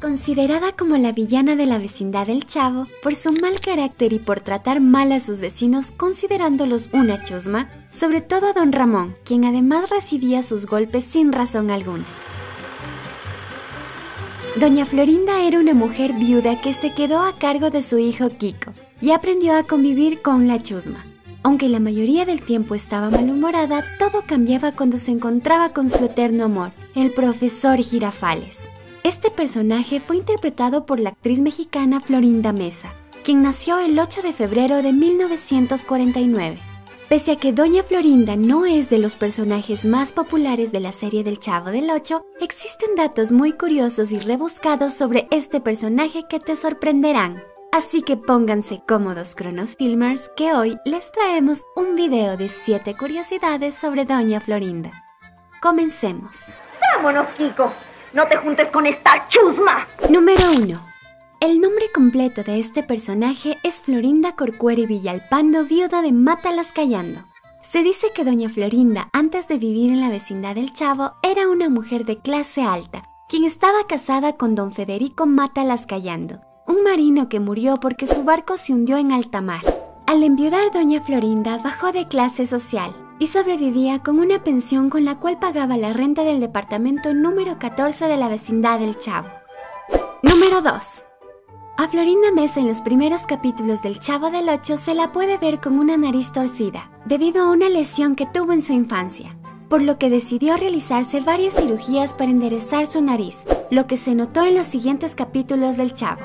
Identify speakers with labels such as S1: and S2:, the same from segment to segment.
S1: Considerada como la villana de la vecindad del Chavo, por su mal carácter y por tratar mal a sus vecinos considerándolos una chusma, sobre todo a don Ramón, quien además recibía sus golpes sin razón alguna. Doña Florinda era una mujer viuda que se quedó a cargo de su hijo Kiko y aprendió a convivir con la chusma. Aunque la mayoría del tiempo estaba malhumorada, todo cambiaba cuando se encontraba con su eterno amor, el profesor Girafales. Este personaje fue interpretado por la actriz mexicana Florinda Mesa, quien nació el 8 de febrero de 1949. Pese a que Doña Florinda no es de los personajes más populares de la serie del Chavo del Ocho, existen datos muy curiosos y rebuscados sobre este personaje que te sorprenderán. Así que pónganse cómodos, Cronosfilmers, que hoy les traemos un video de 7 curiosidades sobre Doña Florinda. Comencemos.
S2: ¡Vámonos, Kiko! ¡No te juntes con esta chusma!
S1: Número 1. El nombre completo de este personaje es Florinda Corcuera y Villalpando, viuda de Mátalas Callando. Se dice que Doña Florinda, antes de vivir en la vecindad del Chavo, era una mujer de clase alta, quien estaba casada con don Federico Mátalas Callando, un marino que murió porque su barco se hundió en alta mar. Al enviudar, Doña Florinda bajó de clase social y sobrevivía con una pensión con la cual pagaba la renta del departamento número 14 de la vecindad del Chavo. Número 2. A Florinda Mesa en los primeros capítulos del Chavo del Ocho se la puede ver con una nariz torcida, debido a una lesión que tuvo en su infancia, por lo que decidió realizarse varias cirugías para enderezar su nariz, lo que se notó en los siguientes capítulos del Chavo.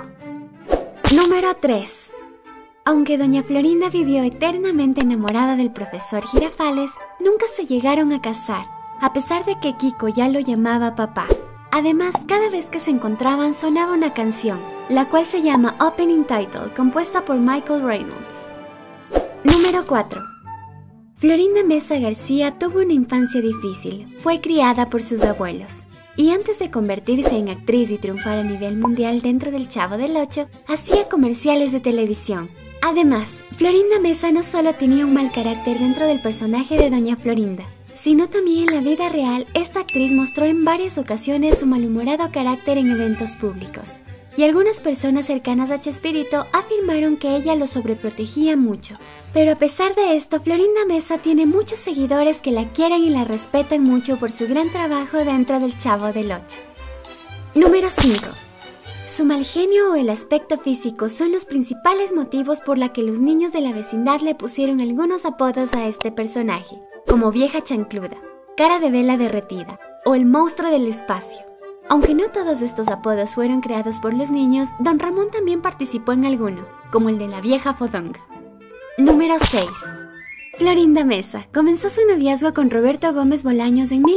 S1: Número 3. Aunque Doña Florinda vivió eternamente enamorada del profesor Girafales, nunca se llegaron a casar, a pesar de que Kiko ya lo llamaba papá. Además, cada vez que se encontraban sonaba una canción, la cual se llama Opening Title, compuesta por Michael Reynolds. Número 4. Florinda Mesa García tuvo una infancia difícil, fue criada por sus abuelos, y antes de convertirse en actriz y triunfar a nivel mundial dentro del Chavo del Ocho, hacía comerciales de televisión. Además, Florinda Mesa no solo tenía un mal carácter dentro del personaje de Doña Florinda, sino también en la vida real. Esta actriz mostró en varias ocasiones su malhumorado carácter en eventos públicos, y algunas personas cercanas a Chespirito afirmaron que ella lo sobreprotegía mucho. Pero a pesar de esto, Florinda Mesa tiene muchos seguidores que la quieren y la respetan mucho por su gran trabajo dentro del Chavo del Ocho. Número 5. Su mal genio o el aspecto físico son los principales motivos por la que los niños de la vecindad le pusieron algunos apodos a este personaje, como Vieja Chancluda, Cara de Vela Derretida o el Monstruo del Espacio. Aunque no todos estos apodos fueron creados por los niños, don Ramón también participó en alguno, como el de la Vieja Fodonga. Número 6. Florinda Mesa comenzó su noviazgo con Roberto Gómez Bolaños en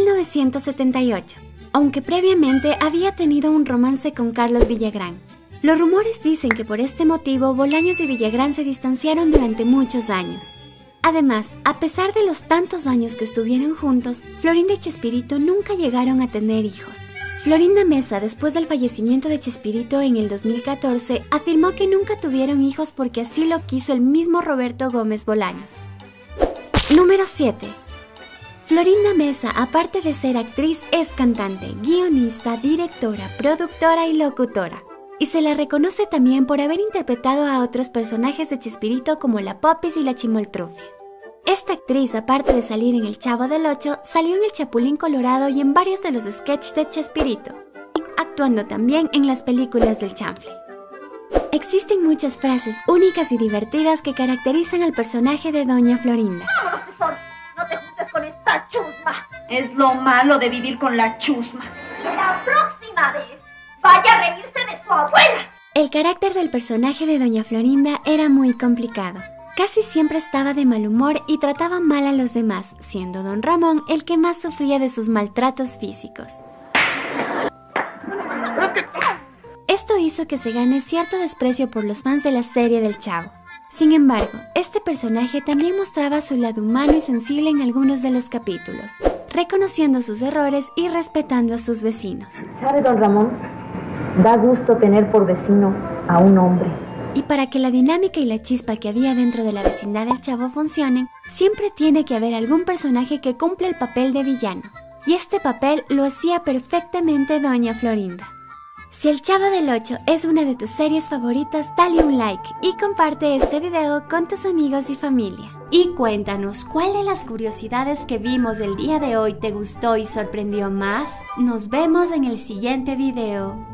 S1: 1978, aunque previamente había tenido un romance con Carlos Villagrán. Los rumores dicen que por este motivo Bolaños y Villagrán se distanciaron durante muchos años. Además, a pesar de los tantos años que estuvieron juntos, Florinda y Chespirito nunca llegaron a tener hijos. Florinda Mesa, después del fallecimiento de Chespirito en el 2014, afirmó que nunca tuvieron hijos porque así lo quiso el mismo Roberto Gómez Bolaños. Número 7. Florinda Mesa, aparte de ser actriz, es cantante, guionista, directora, productora y locutora. Y se la reconoce también por haber interpretado a otros personajes de Chespirito como la Popis y la Chimoltrufia. Esta actriz, aparte de salir en el Chavo del Ocho, salió en el Chapulín Colorado y en varios de los sketches de Chespirito, actuando también en las películas del Chanfle. Existen muchas frases únicas y divertidas que caracterizan al personaje de Doña Florinda.
S2: ¡Vámonos, tesoro! ¡No te juntes con esta chusma! Es lo malo de vivir con la chusma. ¡La próxima vez vaya a reírse de su abuela!
S1: El carácter del personaje de Doña Florinda era muy complicado. Casi siempre estaba de mal humor y trataba mal a los demás, siendo don Ramón el que más sufría de sus maltratos físicos. Esto hizo que se gane cierto desprecio por los fans de la serie del Chavo. Sin embargo, este personaje también mostraba su lado humano y sensible en algunos de los capítulos, reconociendo sus errores y respetando a sus vecinos.
S3: ¿Sabe, don Ramón? Da gusto tener por vecino a un hombre.
S1: Y para que la dinámica y la chispa que había dentro de la vecindad del Chavo funcionen, siempre tiene que haber algún personaje que cumpla el papel de villano. Y este papel lo hacía perfectamente Doña Florinda. Si El Chavo del 8 es una de tus series favoritas, dale un like y comparte este video con tus amigos y familia. Y cuéntanos, ¿cuál de las curiosidades que vimos el día de hoy te gustó y sorprendió más? Nos vemos en el siguiente video.